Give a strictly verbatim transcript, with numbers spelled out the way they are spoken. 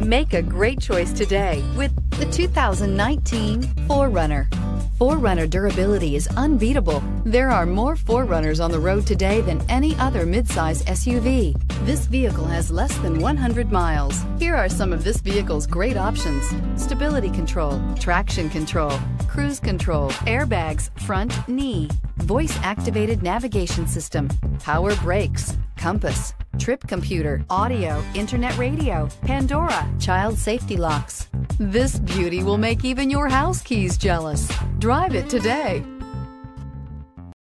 Make a great choice today with the two thousand nineteen four runner. four runner durability is unbeatable. There are more four runners on the road today than any other midsize S U V. This vehicle has less than one hundred miles. Here are some of this vehicle's great options: stability control, traction control, cruise control, airbags, front knee, voice-activated navigation system, power brakes, compass, trip computer, audio, internet radio, Pandora, child safety locks. This beauty will make even your house keys jealous. Drive it today.